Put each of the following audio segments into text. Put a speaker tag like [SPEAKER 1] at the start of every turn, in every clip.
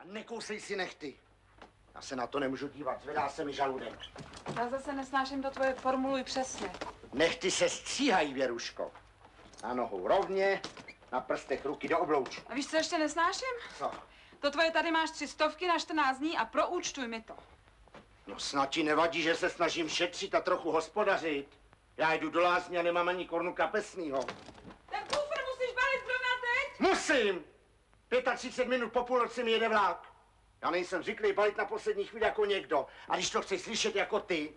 [SPEAKER 1] Nekousej si nechty. Já se na to nemůžu dívat, zvedá se mi žaludek.
[SPEAKER 2] Já zase nesnáším to tvoje formuluj přesně.
[SPEAKER 1] Nechty se stříhají, Věruško. Na nohou rovně, na prstech ruky do obloučku.
[SPEAKER 2] A víš, co ještě nesnáším?
[SPEAKER 1] Co?
[SPEAKER 2] To tvoje tady máš 300 na 14 dní a proúčtuj mi to.
[SPEAKER 1] No snad ti nevadí, že se snažím šetřit a trochu hospodařit. Já jdu do lázně a nemám ani korunu kapesnýho.
[SPEAKER 2] Ten kufr musíš balit zrovna teď?
[SPEAKER 1] Musím! 35 minut po půlnoci mi jede vlák. Já nejsem zvyklý balit na poslední chvíli jako někdo. A když to chci slyšet jako ty...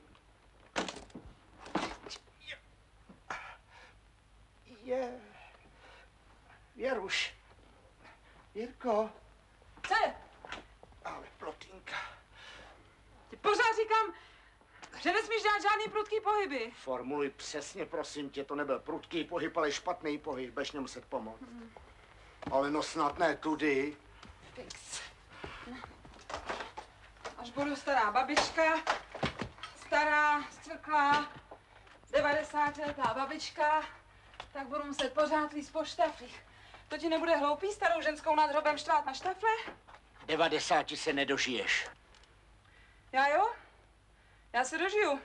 [SPEAKER 1] Věruš. Jirko.
[SPEAKER 2] Co je?
[SPEAKER 1] Ale plotínka.
[SPEAKER 2] Ti pořád říkám, že nesmíš dělat žádný prudký pohyby.
[SPEAKER 1] Formuluj přesně, prosím tě, to nebyl prudký pohyb, ale špatný pohyb, budeš mě muset pomoct. Ale no snad ne tudy.
[SPEAKER 2] Fix. Až budu stará babička, stará, stvrklá, 90letá babička, tak budu muset pořád líst po štaflích. To ti nebude hloupý starou ženskou nad hrobem štvát na štafle?
[SPEAKER 1] 90 se nedožiješ.
[SPEAKER 2] Já jo? Já se dožiju.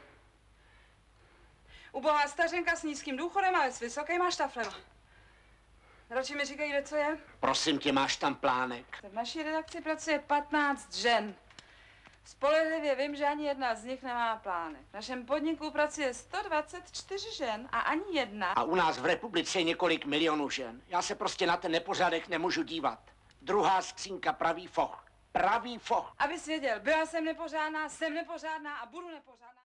[SPEAKER 2] Ubohá stařenka s nízkým důchodem, ale s vysokýma štaflema. Radši mi říkají, kde co je.
[SPEAKER 1] Prosím tě, máš tam plánek?
[SPEAKER 2] V naší redakci pracuje 15 žen. Spolehlivě vím, že ani jedna z nich nemá plánek. V našem podniku pracuje 124 žen a ani jedna.
[SPEAKER 1] A u nás v republice je několik milionů žen. Já se prostě na ten nepořádek nemůžu dívat. Druhá skřínka, pravý foch. Pravý foch.
[SPEAKER 2] Abys věděl, byla jsem nepořádná, jsem nepořádná a budu nepořádná.